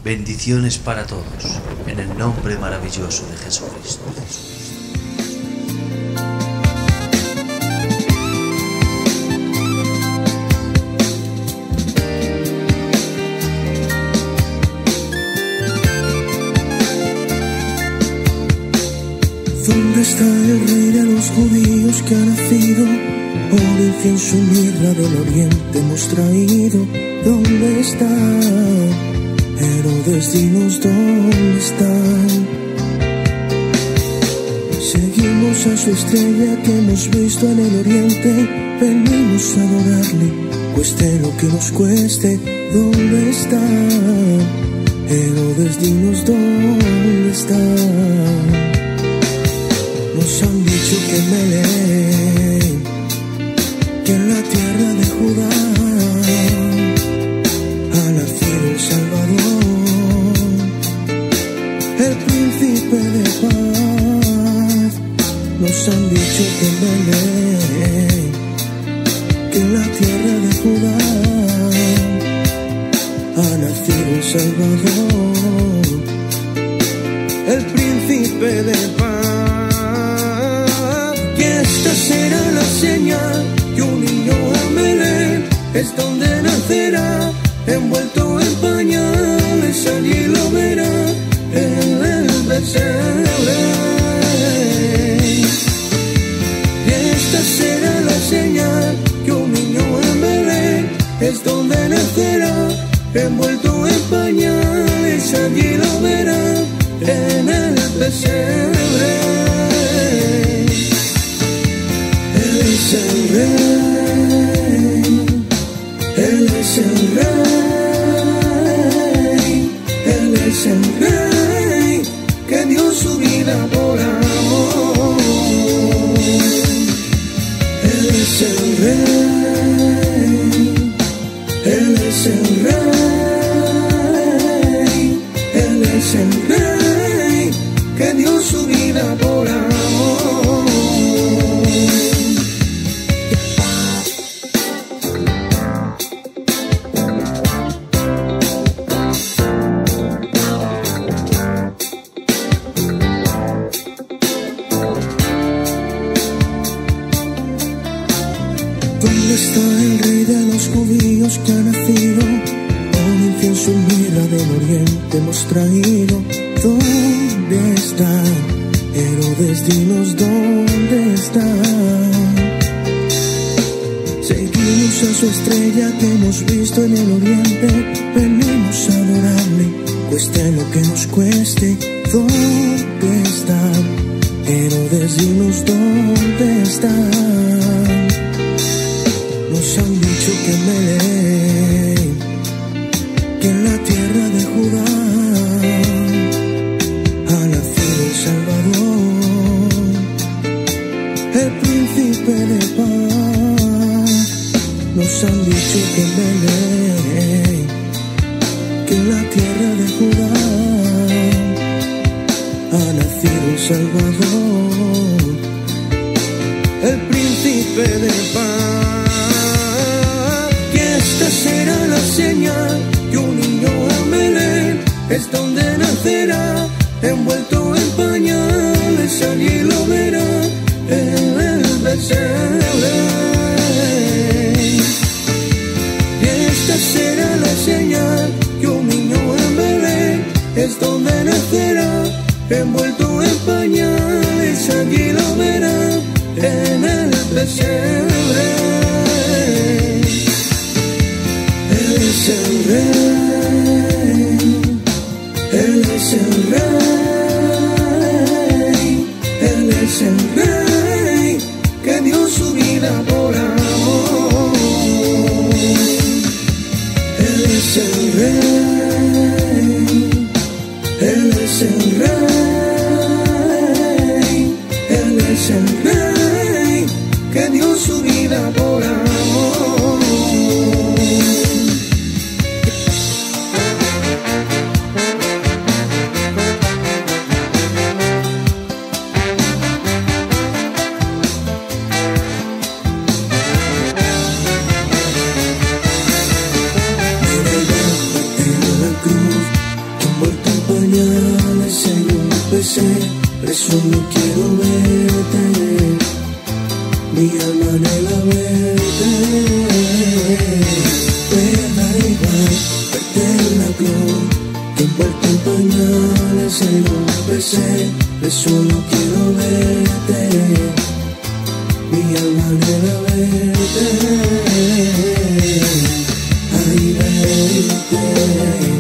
Bendiciones para todos, en el nombre maravilloso de Jesucristo. ¿Dónde está el rey de los judíos que ha nacido? Oro, incienso y mirra del oriente hemos traído. ¿Dónde está? Herodes, dinos dónde están. Seguimos a su estrella que hemos visto en el oriente. Venimos a adorarle, cueste lo que nos cueste. ¿Dónde está? Herodes, dinos dónde están. Nos han dicho que en Belén, que en la tierra de Judá ha nacido el Salvador, el príncipe de paz. Nos han dicho que en Belén, que en la tierra de Judá ha nacido el Salvador, el príncipe de paz. Esta será la señal que un niño en Belén es donde nacerá, envuelto en pañales, allí lo verá en el pesebre. Y esta será la señal que un niño en Belén es donde nacerá, envuelto en pañales, allí lo verá en el pesebre. Él es el rey, Él es el rey, Él es el rey que dio su vida por amor. Él es el rey, Él es el rey, Él es el rey que dio su vida por amor. ¿Dónde está el rey de los judíos que ha nacido? Oro, incienso y mirra del oriente hemos traído. ¿Dónde está? Herodes, dinos dónde está. Seguimos a su estrella que hemos visto en el oriente. Venimos a adorarle, cueste lo que nos cueste. ¿Dónde está? Herodes, dinos dónde está. Nos han dicho que en Belén, que en la tierra de Judá ha nacido el Salvador, el príncipe de paz. Nos han dicho que en Belén, que en la tierra de Judá ha nacido el Salvador, el príncipe de paz. Esta será la señal que un niño en Belén es donde nacerá, envuelto en pañales, allí lo verá en el pesebre. Y esta será la señal que un niño en Belén es donde nacerá, envuelto en pañales, allí lo verá en el pesebre. Él es el rey, Él es el rey, Él es el rey que dio su vida por amor. Él es el rey, Él es el rey, Él es el rey que dio su vida por amor. solo quiero verte, mi alma anhela verte. Me da igual verte en la flor, que envuelto en pañales en un PC. Solo quiero verte, mi alma anhela verte. Ay, verte.